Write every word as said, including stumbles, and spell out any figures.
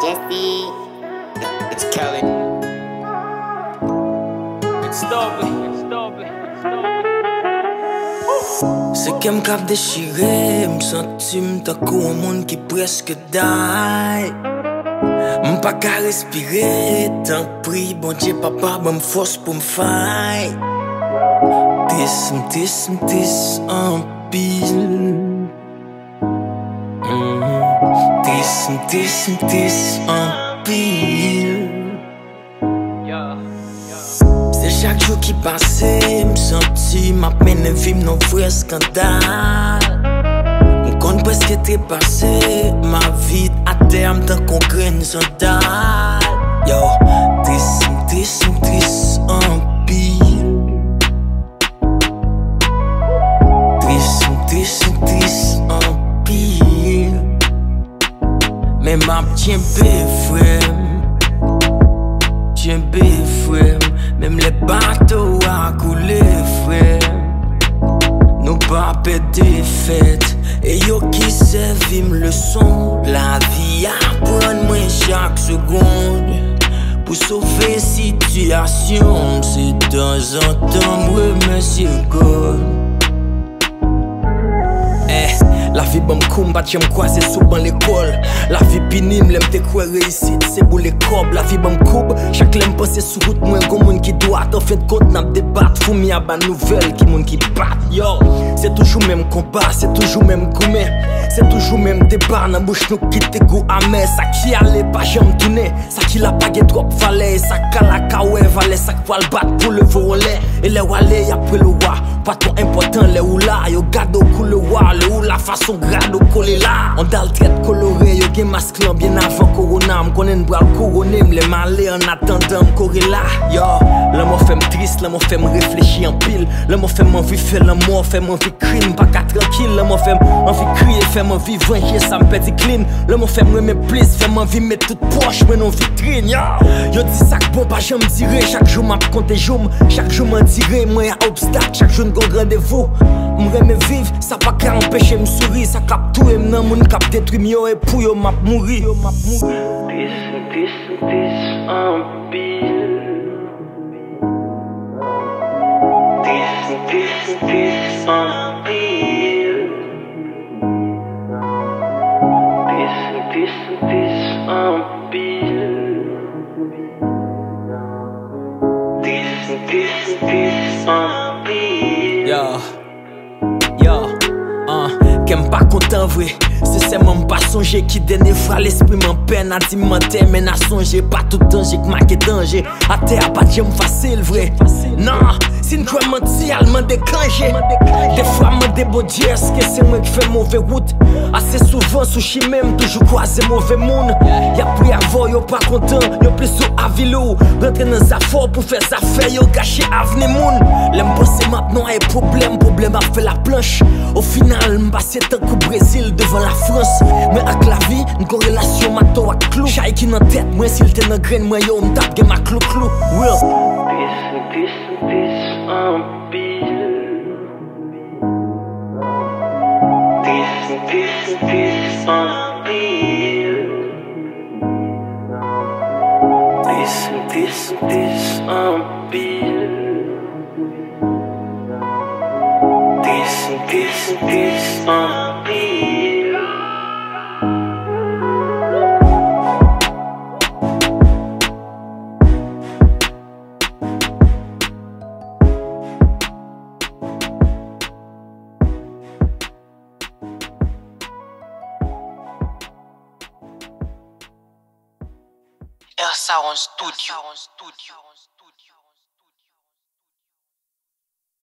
Jesse. It's Kelly. It's Stubby. It's Stubby. It's Stubby. Se kem kap deshire, m senti m takou an moun ki preske day. M pa ka respire, tan pri, bon Dje papa ban m fos pou m fay. Tis, m tis, m tis an pil. Tis, m tis, m tis an pil. Se chak jou ki pase, m senti map mene vim non vre skandal. M kon preske te pase, ma vid a term tan kon gren zandal. Yo, tis, m tis, m tis an pil. Tis, m tis, m tis an pil. Men map tjen be frem, tjen be frem. Même les bateaux à couler, frère. Nous pas perdre des fêtes. Et yo qui servim leçon. La vie apprend moi chaque seconde. Pour sauver situation. C'est de temps en temps, remercier God. Eh, la vie bam koum, bat j'aime quoi c'est souvent l'école. La vie pinim, l'aime te quoi réussite, c'est pour les cobs. La vie bam koub, chaque l'aime penser sous route, moins gon moun qui doit. En fin de compte, n'a débat, fou mi a ban nouvelle, qui moun qui bat. Yo, c'est toujours même combat, c'est toujours même gourmet. C'est toujours même débat, nan bouche nous qui te goût amer. Ça qui allait pas j'aime tourner, ça qui l'a pas trop valet. Ça kala kawe valet, ça qui va le battre pour le voler. Et les walé après le roi, pas trop important les ou là. Yo gado coule le roi, le ou la façon grade au collé là. On dal traite coloré, yo gen masque bien avant corona. M'konnen bral couronné, m'le malé en attendant m'coré là. Yo, l'amour fait m'triste, l'amour fait m'réfléchir en pile. L'amour fait m'envie faire l'amour, fait m'envie crime, pas qu'à tranquille. L'amour fait m'envie crier, fait m'envie venger, ça m'pète clean. L'amour fait m'aimer plus, fait m'envie mettre toute poche, mais non vitrine. Yo, yo dis ça que bon, pas j'aime tirer. Chaque jour m'a compté jour, chaque jour m'en tirer. Moi y'a obstacle, chaque jour n'gon rendez-vous. M'reme vivre, ça pas qu'à empêcher m'sourire. Ça cap tout et m'nan moun cap détruit m'yo et pou yo m'a mouri. Yo m'a mouri. This, this, this, un pile. This, this, this, un pile. This, this, this, un pile. This, this, this, un pile. Yo, yo, hein, qu'aime pas content vrai. C'est c'est mon pas songer qui donne fra l'esprit m'en peine à dire mentir mais n'a songer pas tout danger que marqué danger. À terre pas j'aime facile vrai. Non, si nous croit mentir, elle m'a déclenché. Des fois m'en débaudier, est-ce que c'est moi qui fais mauvais route? Assez souvent sous chi même toujours croiser mauvais monde. Y'a plus à voir, y'a pas content, y'a plus sous avilou. Rentrer dans sa fort pour faire sa fait, y'a gâché avenir moun. L'aime penser maintenant y'a problème, problème a fait la planche. Au final, m'passe tant qu'au Brésil devant la France. Mais avec la vie, une corrélation mato à clou. Chaque qui dans tête, moi s'il t'es dans graine, moi yo m'tape gen ma clou clou. Real. This, this, this, un pile. This, this, this, un pile. This, this, this, un pile. This, this, this, un pile. Air Sound Studio.